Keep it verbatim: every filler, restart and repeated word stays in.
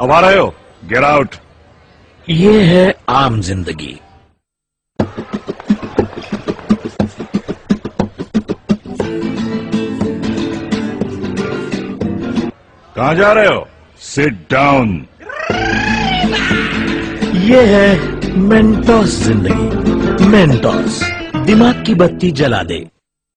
अब आ रहे हो? Get out. ये है आम जिंदगी। कहां जा रहे हो? Sit down. ये है मेंटोस जिंदगी। मेंटोस दिमाग की बत्ती जला दे।